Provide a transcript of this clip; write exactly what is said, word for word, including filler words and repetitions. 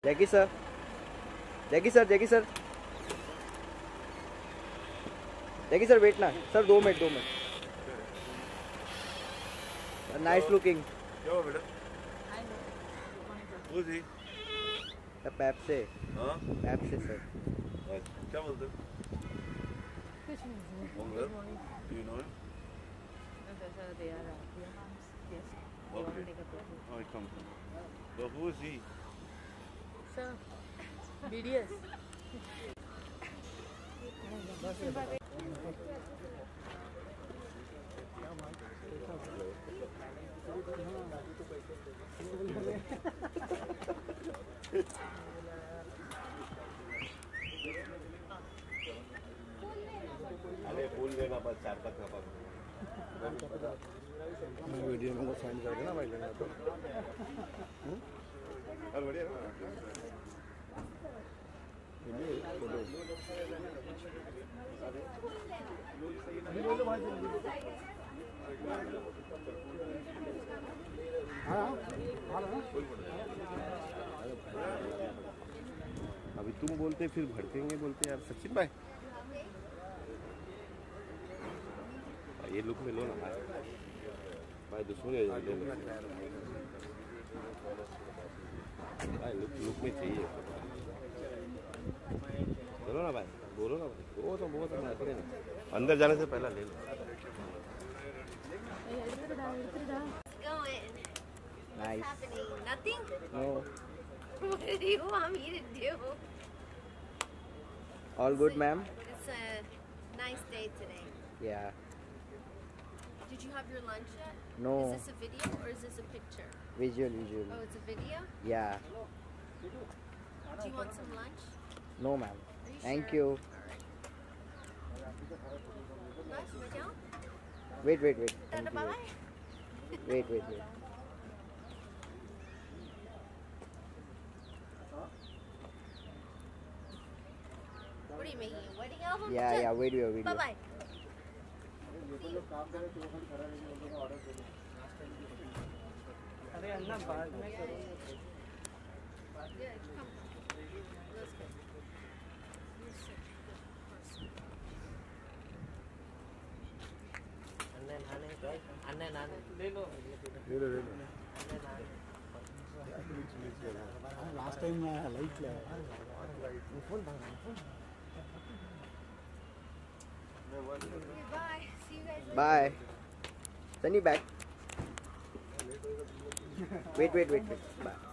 जैकी sir, Jackie sir, Jackie sir, Jackie sir wait ना sir, दो minute दो minute. Nice looking. क्या हुआ बेटा? Who's he? पैप से. हाँ? पैप से सर. क्या बोलते? कुछ नहीं. Mongal? Do you know him? They are yes. They want to Okay. take a picture. Oh, he comes. But who is he? Sir, B D S. अरे बोल देना बस चार पाँच का पास. वीडियो में को साइन कर देना भाई लेना तो. अरे बढ़िया ना. अभी तुम बोलते फिर भड़केंगे, बोलते यार सचिन भाई ये लुक में लो ना भाई. भाई दुश्मन है भाई, लुक लुक में चाहिए. चलो ना भाई, बोलो ना भाई. वो तो बहुत ना अंदर जाने से पहला ले लो. Nice. Happening? Nothing? No. What do you want me to do? All good, ma'am. It's a nice day today. Yeah. Did you have your lunch yet? No. Is this a video or is this a picture? Visual, visual. Oh, it's a video? Yeah. Do you want some lunch? No, ma'am. Are you Thank sure? you. Nice, Michelle? Wait, wait, wait. Tada, Thank you. bye-bye. Wait, wait, wait. What are you making? A wedding album? Yeah, yeah. Video, video. Bye-bye. Yeah, come. That's good. You're such a good person. ले लो ले लो. Last time light किया. Okay, bye. See you guys later. Bye. Sunny back. Wait, wait, wait, wait. Bye.